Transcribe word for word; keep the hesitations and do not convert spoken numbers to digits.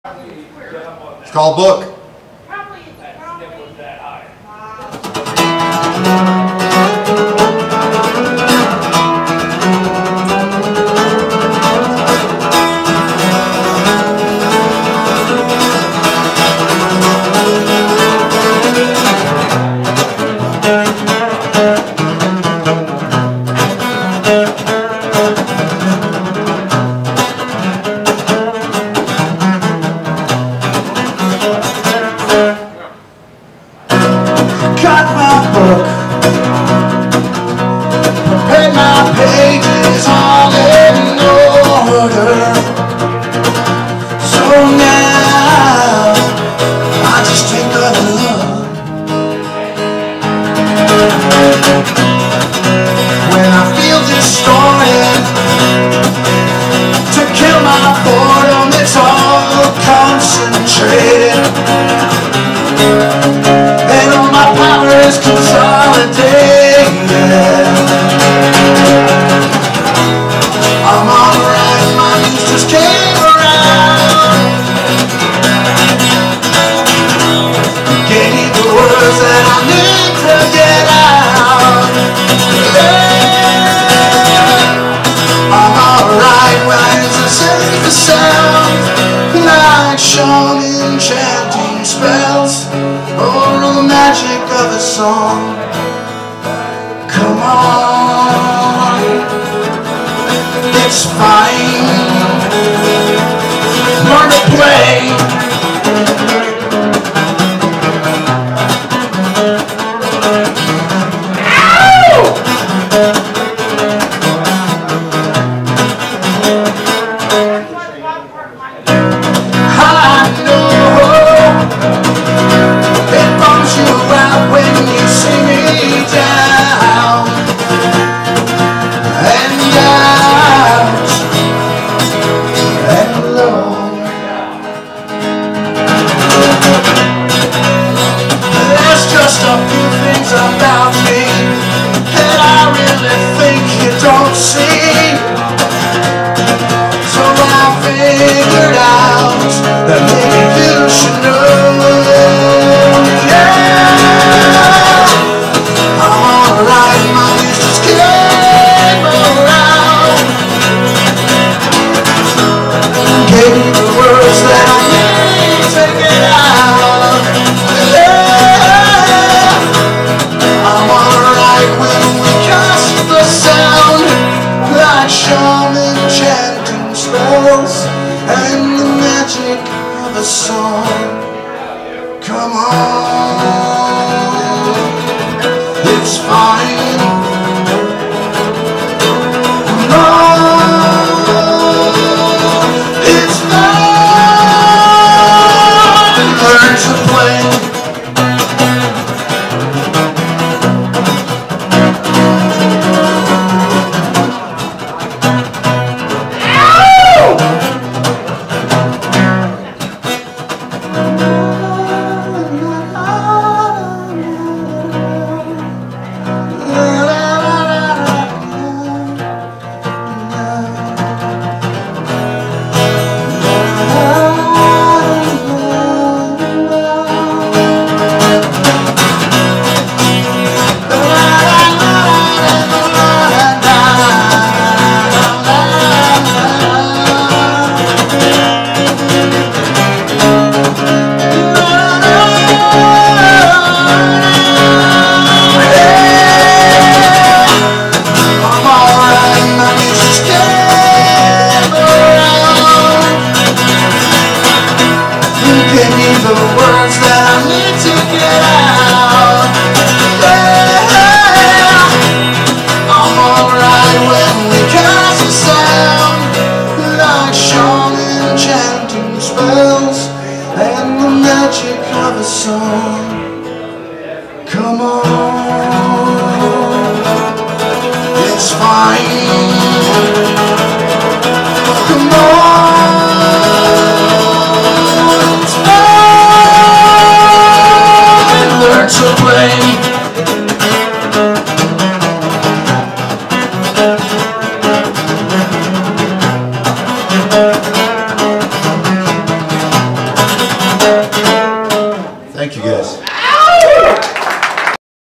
It's called Book. Got my book, prepared my pages all in order. So now I just take a look. When I feel distorted, to kill my boredom, it's all concentrated. And all my power is consolidated. I'm alright, my news just came around. Gave me the words that I need to get out. Yeah. I'm alright, rhymes are safe to sound, like shaman chanting spells, or the magic of a song. Come on, it's fine. Learn to play. About me that I really think you don't see. So I figured out that maybe you should know. Yeah, I'm alright, my news just came around. Gave me the words that I need to get out. Yeah. I'm alright when we cast the sound, like shaman chanting spells, and the magic of a song. Come on, it's fine. Come on, it's fine. Learn to play. Give me the words that I need to get out. Yeah, I'm alright when we cast a sound, like shaman chanting spells, and the magic of a song. Come on, it's fine. Come on. To play. Thank you guys.